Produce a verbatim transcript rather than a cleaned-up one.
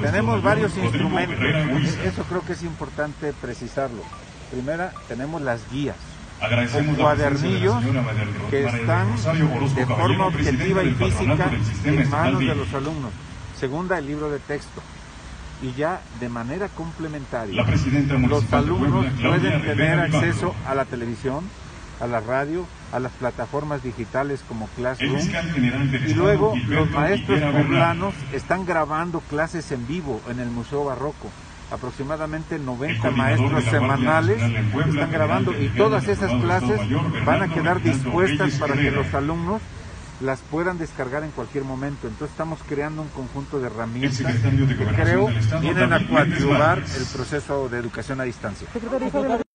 Tenemos varios instrumentos, eso creo que es importante precisarlo. Primera, tenemos las guías, o cuadernillos que están de forma objetiva y física en manos de los alumnos. Segunda, el libro de texto. Y ya de manera complementaria, los alumnos pueden tener acceso a la televisión, a la radio, a las plataformas digitales como Classroom, y luego los maestros poblanos están grabando clases en vivo en el Museo Barroco. Aproximadamente noventa maestros semanales están grabando, y todas esas clases van a quedar dispuestas para que los alumnos las puedan descargar en cualquier momento. Entonces estamos creando un conjunto de herramientas que creo vienen a coadyuvar el proceso de educación a distancia.